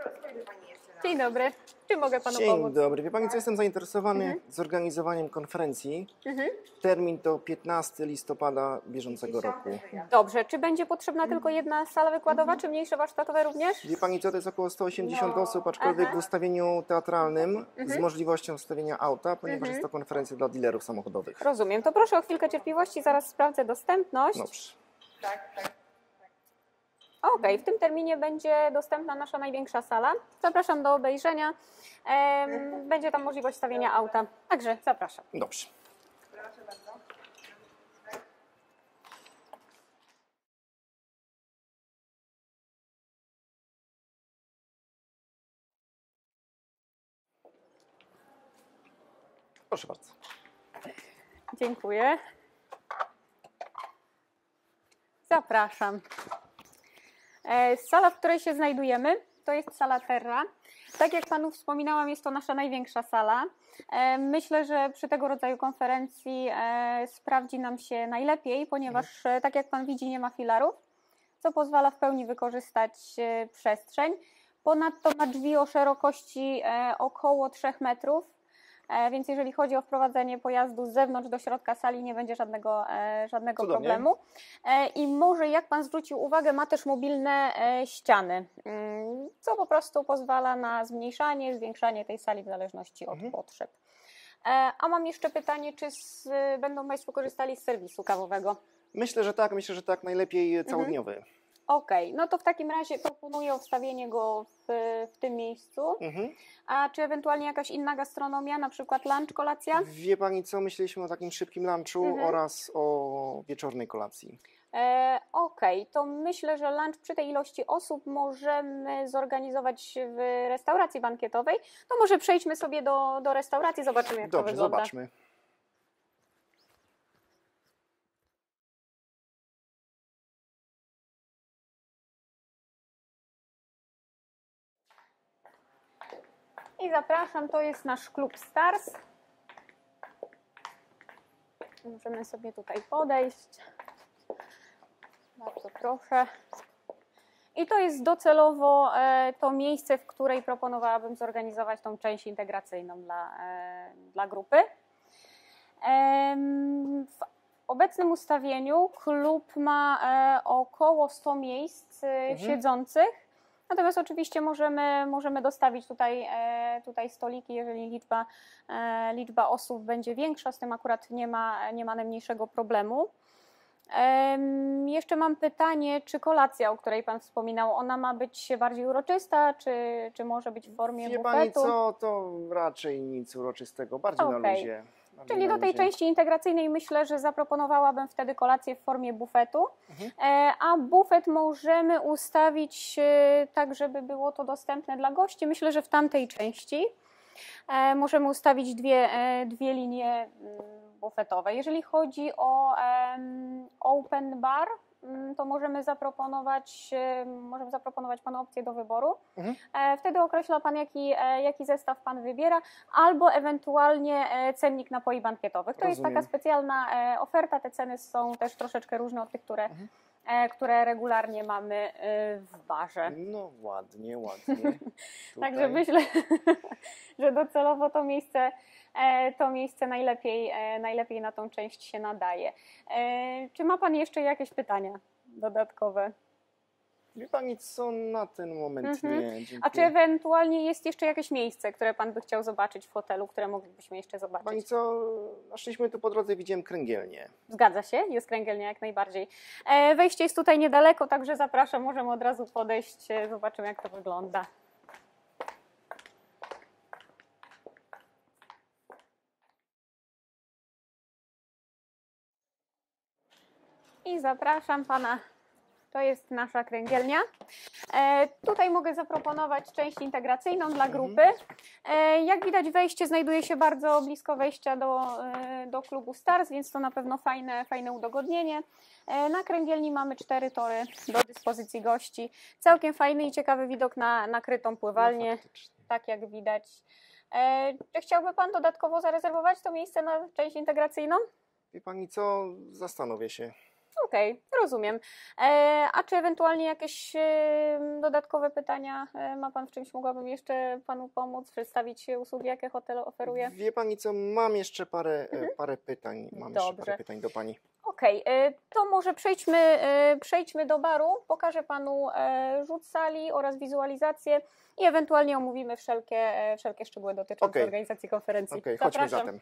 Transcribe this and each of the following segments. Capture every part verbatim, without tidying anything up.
Dzień dobry. Czy mogę Panu Dzień pomóc? dobry. Wie Pani co, jestem zainteresowany Mhm. zorganizowaniem konferencji. Mhm. Termin to piętnastego listopada bieżącego roku. Dobrze. Czy będzie potrzebna tylko jedna sala wykładowa, czy mniejsze warsztatowe również? Wie Pani co, to jest około sto osiemdziesiąt No. osób, aczkolwiek Aha. w ustawieniu teatralnym z Mhm. możliwością wstawienia auta, ponieważ Mhm. jest to konferencja dla dealerów samochodowych. Rozumiem. To proszę o chwilkę cierpliwości, zaraz sprawdzę dostępność. Dobrze. Okej, w tym terminie będzie dostępna nasza największa sala. Zapraszam do obejrzenia. Em, będzie tam możliwość stawienia auta. Także zapraszam. Dobrze. Proszę bardzo. Dziękuję. Zapraszam. E, Sala, w której się znajdujemy, to jest sala Terra. Tak jak Panu wspominałam, jest to nasza największa sala. E, Myślę, że przy tego rodzaju konferencji e, sprawdzi nam się najlepiej, ponieważ e, tak jak Pan widzi, nie ma filarów, co pozwala w pełni wykorzystać e, przestrzeń. Ponadto ma drzwi o szerokości e, około trzech metrów. Więc jeżeli chodzi o wprowadzenie pojazdu z zewnątrz do środka sali, nie będzie żadnego, żadnego Cudownie. problemu. I może, jak Pan zwrócił uwagę, ma też mobilne ściany, co po prostu pozwala na zmniejszanie, zwiększanie tej sali w zależności od Mhm. potrzeb. A mam jeszcze pytanie, czy z, będą Państwo korzystali z serwisu kawowego? Myślę, że tak. Myślę, że tak. Najlepiej całodniowy. Okej, okay. No to w takim razie proponuję wstawienie go w, w tym miejscu. Mhm. A czy ewentualnie jakaś inna gastronomia, na przykład lunch, kolacja? Wie Pani co, myśleliśmy o takim szybkim lunchu Mhm. oraz o wieczornej kolacji. E, Okej, okay. To myślę, że lunch przy tej ilości osób możemy zorganizować w restauracji bankietowej. To może przejdźmy sobie do, do restauracji, zobaczymy jak Dobrze, to wygląda. zobaczmy. I zapraszam, to jest nasz klub Stars. Możemy sobie tutaj podejść. Bardzo proszę. I to jest docelowo e, to miejsce, w której proponowałabym zorganizować tą część integracyjną dla, e, dla grupy. E, w obecnym ustawieniu klub ma e, około sto miejsc e, Mhm. siedzących. Natomiast oczywiście możemy, możemy dostawić tutaj, e, tutaj stoliki, jeżeli liczba, e, liczba osób będzie większa, z tym akurat nie ma, nie ma najmniejszego problemu. E, jeszcze mam pytanie, czy kolacja, o której Pan wspominał, ona ma być bardziej uroczysta, czy, czy może być w formie Wie bufetu? Pani co, to raczej nic uroczystego, bardziej Okej. na luzie. Bardziej Czyli na do tej luzie. części integracyjnej myślę, że zaproponowałabym wtedy kolację w formie bufetu, Mhm. e, a bufet możemy ustawić e, tak, żeby było to dostępne dla gości. Myślę, że w tamtej części e, możemy ustawić dwie, e, dwie linie mm, bufetowe. Jeżeli chodzi o em, open bar, mm, to możemy zaproponować, e, możemy zaproponować Panu opcję do wyboru. Mhm. E, Wtedy określa Pan, jaki, e, jaki zestaw Pan wybiera, albo ewentualnie e, cennik napoi bankietowych. To jest Rozumiem. taka specjalna e, oferta. Te ceny są też troszeczkę różne od tych, które, Mhm. e, które regularnie mamy e, w barze. No ładnie, ładnie. Także Tutaj. myślę, że docelowo to miejsce, e, to miejsce najlepiej, e, najlepiej na tą część się nadaje. E, Czy ma Pan jeszcze jakieś pytania dodatkowe? Wie Pani co, na ten moment Mhm. nie. Dziękuję. A czy ewentualnie jest jeszcze jakieś miejsce, które Pan by chciał zobaczyć w hotelu, które moglibyśmy jeszcze zobaczyć? Pani co, szliśmy tu po drodze, widziałem kręgielnię. Zgadza się, jest kręgielnia jak najbardziej. E, Wejście jest tutaj niedaleko, także zapraszam, możemy od razu podejść, e, zobaczymy jak to wygląda. I zapraszam Pana. To jest nasza kręgielnia. E, tutaj mogę zaproponować część integracyjną dla grupy. E, jak widać, wejście znajduje się bardzo blisko wejścia do, e, do klubu Stars, więc to na pewno fajne, fajne udogodnienie. E, na kręgielni mamy cztery tory do dyspozycji gości. Całkiem fajny i ciekawy widok na nakrytą pływalnię, No, faktycznie. tak jak widać. E, czy chciałby Pan dodatkowo zarezerwować to miejsce na część integracyjną? Wie Pani co, zastanowię się. Okej, okay, rozumiem. E, a czy ewentualnie jakieś e, dodatkowe pytania e, ma Pan, w czymś mogłabym jeszcze Panu pomóc, przedstawić usługi, jakie hotel oferuje? Wie Pani co, mam jeszcze parę, Mhm. parę pytań. Mam Dobrze. jeszcze parę pytań do Pani. Okej, okay, to może przejdźmy, przejdźmy do baru, pokażę Panu rzut sali oraz wizualizację i ewentualnie omówimy wszelkie, wszelkie szczegóły dotyczące okay. organizacji konferencji. Okej, okay, chodźmy zatem.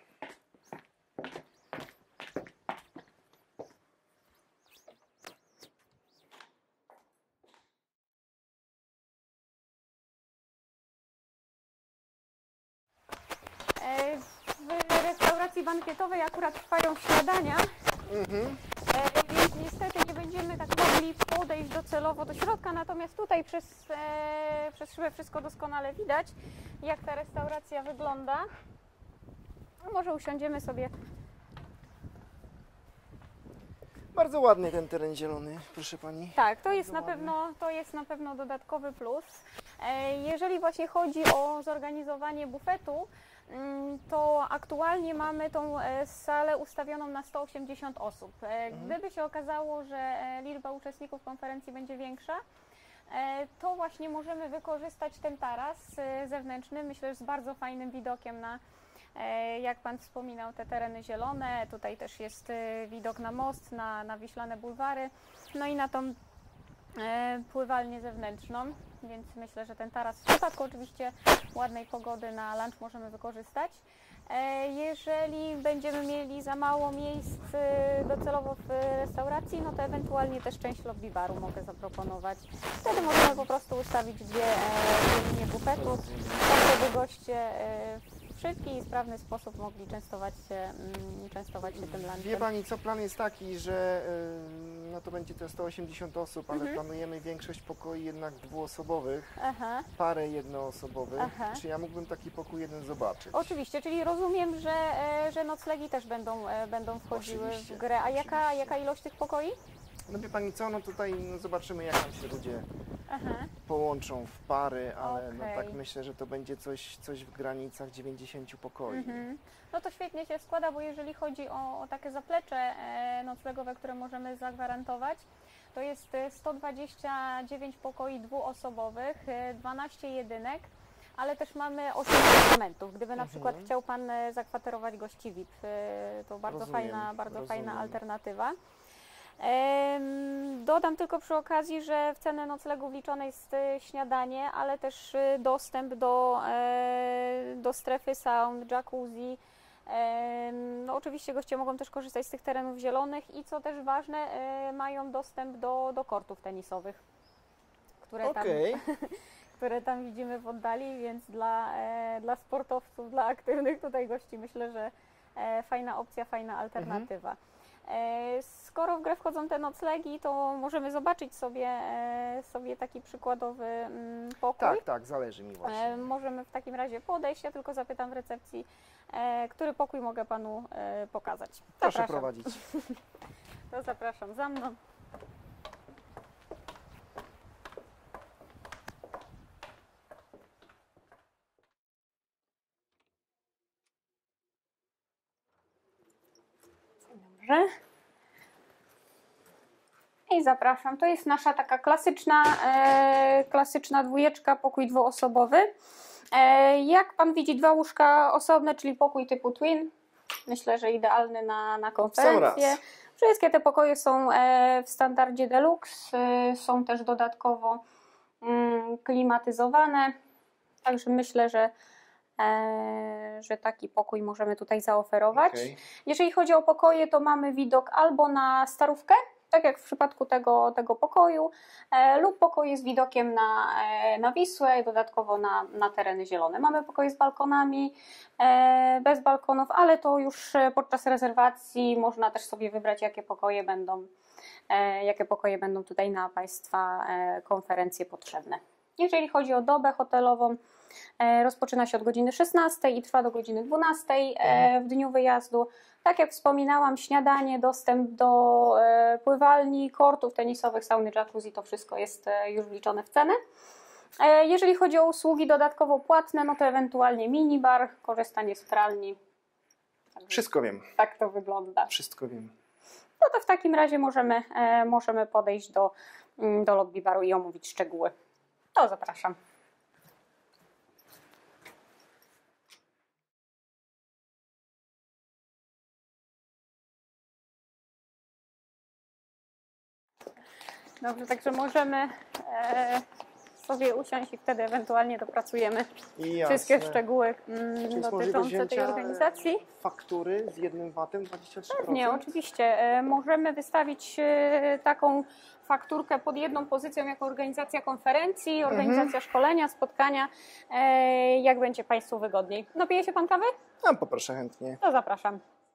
W restauracji bankietowej akurat trwają śniadania, mhm. więc niestety nie będziemy tak mogli podejść docelowo do środka, natomiast tutaj przez, e, przez szybę wszystko doskonale widać, jak ta restauracja wygląda. No może usiądziemy sobie. Bardzo ładny ten teren zielony, proszę Pani. Tak, to jest, na pewno, to jest na pewno dodatkowy plus. E, jeżeli właśnie chodzi o zorganizowanie bufetu, to aktualnie mamy tą salę ustawioną na sto osiemdziesiąt osób. Gdyby się okazało, że liczba uczestników konferencji będzie większa, to właśnie możemy wykorzystać ten taras zewnętrzny, myślę, że z bardzo fajnym widokiem na, jak Pan wspominał, te tereny zielone. Tutaj też jest widok na most, na, na wiślane bulwary, no i na tą pływalnię zewnętrzną, więc myślę, że ten taras w przypadku oczywiście ładnej pogody na lunch możemy wykorzystać. Jeżeli będziemy mieli za mało miejsc docelowo w restauracji, no to ewentualnie też część lobby baru mogę zaproponować. Wtedy możemy po prostu ustawić dwie, dwie linie bufetu, tak żeby goście w szybki i sprawny sposób mogli częstować się, częstować się tym lunchem. Wie Pani co, plan jest taki, że no to będzie to sto osiemdziesiąt osób, ale mhm. planujemy większość pokoi jednak dwuosobowych, Aha. parę jednoosobowych. Aha. Czy ja mógłbym taki pokój jeden zobaczyć? Oczywiście, czyli rozumiem, że, że noclegi też będą, będą wchodziły oczywiście, w grę. A jaka, jaka ilość tych pokoi? No wie Pani co, no tutaj no zobaczymy, jak tam się ludzie Aha. połączą w pary, ale okay. no tak myślę, że to będzie coś, coś w granicach dziewięćdziesięciu pokoi. Mhm. No to świetnie się składa, bo jeżeli chodzi o, o takie zaplecze e, noclegowe, które możemy zagwarantować, to jest sto dwadzieścia dziewięć pokoi dwuosobowych, dwanaście jedynek, ale też mamy osiem apartamentów. Gdyby na mhm. przykład chciał Pan zakwaterować gości V I P, to bardzo rozumiem, fajna, bardzo rozumiem. fajna alternatywa. Dodam tylko przy okazji, że w cenę noclegu wliczone jest śniadanie, ale też dostęp do, do strefy saun, jacuzzi. No, oczywiście goście mogą też korzystać z tych terenów zielonych i co też ważne, mają dostęp do, do kortów tenisowych, które, okay. tam, które tam widzimy w oddali, więc dla, dla sportowców, dla aktywnych tutaj gości myślę, że fajna opcja, fajna alternatywa. Mhm. Skoro w grę wchodzą te noclegi, to możemy zobaczyć sobie, sobie taki przykładowy pokój. Tak, tak, zależy mi właśnie. Możemy w takim razie podejść, ja tylko zapytam w recepcji, który pokój mogę Panu pokazać. Proszę zapraszam. prowadzić. To zapraszam za mną. Dobrze. I zapraszam. To jest nasza taka klasyczna, e, klasyczna dwójeczka, pokój dwuosobowy. E, jak Pan widzi, dwa łóżka osobne, czyli pokój typu twin. Myślę, że idealny na, na konferencję. Wszystkie te pokoje są e, w standardzie deluxe, e, są też dodatkowo mm, klimatyzowane. Także myślę, że że taki pokój możemy tutaj zaoferować. Okay. Jeżeli chodzi o pokoje, to mamy widok albo na Starówkę, tak jak w przypadku tego, tego pokoju, e, lub pokoje z widokiem na, e, na Wisłę, dodatkowo na, na tereny zielone. Mamy pokoje z balkonami, e, bez balkonów, ale to już podczas rezerwacji można też sobie wybrać, jakie pokoje będą, e, jakie pokoje będą tutaj na Państwa e, konferencje potrzebne. Jeżeli chodzi o dobę hotelową, rozpoczyna się od godziny szesnastej i trwa do godziny dwunastej w dniu wyjazdu. Tak jak wspominałam, śniadanie, dostęp do pływalni, kortów tenisowych, sauny, jacuzzi, to wszystko jest już wliczone w cenę. Jeżeli chodzi o usługi dodatkowo płatne, no to ewentualnie minibar, korzystanie z pralni. Wszystko wiem. Tak to wygląda. Wszystko wiem. no to w takim razie możemy, możemy podejść do, do lobby baru i omówić szczegóły. To zapraszam. Dobrze, także możemy e, sobie usiąść i wtedy ewentualnie dopracujemy Jasne. wszystkie szczegóły mm, dotyczące tej organizacji. Faktury z jednym vatem dwadzieścia trzy procent? Pewnie, oczywiście. E, możemy wystawić e, taką fakturkę pod jedną pozycją jako organizacja konferencji, organizacja mhm. szkolenia, spotkania, e, jak będzie Państwu wygodniej. No pije się Pan kawy? No, poproszę chętnie. To zapraszam.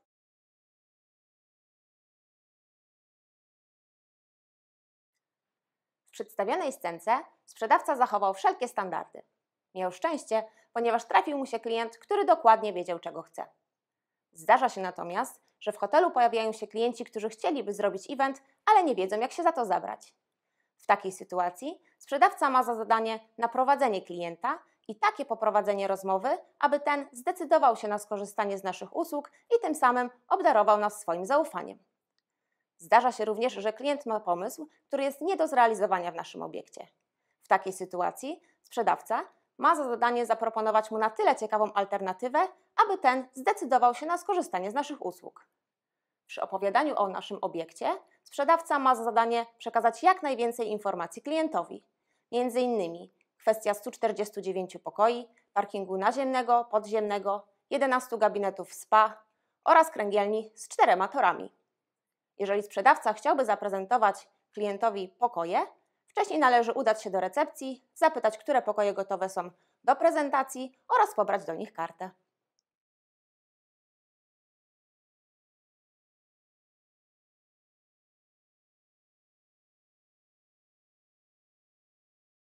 W przedstawionej scence sprzedawca zachował wszelkie standardy. Miał szczęście, ponieważ trafił mu się klient, który dokładnie wiedział, czego chce. Zdarza się natomiast, że w hotelu pojawiają się klienci, którzy chcieliby zrobić event, ale nie wiedzą, jak się za to zabrać. W takiej sytuacji sprzedawca ma za zadanie naprowadzenie klienta i takie poprowadzenie rozmowy, aby ten zdecydował się na skorzystanie z naszych usług i tym samym obdarował nas swoim zaufaniem. Zdarza się również, że klient ma pomysł, który jest nie do zrealizowania w naszym obiekcie. W takiej sytuacji sprzedawca ma za zadanie zaproponować mu na tyle ciekawą alternatywę, aby ten zdecydował się na skorzystanie z naszych usług. Przy opowiadaniu o naszym obiekcie sprzedawca ma za zadanie przekazać jak najwięcej informacji klientowi. Między innymi kwestia stu czterdziestu dziewięciu pokoi, parkingu naziemnego, podziemnego, jedenastu gabinetów spa oraz kręgielni z czterema torami. Jeżeli sprzedawca chciałby zaprezentować klientowi pokoje, wcześniej należy udać się do recepcji, zapytać, które pokoje gotowe są do prezentacji oraz pobrać do nich kartę.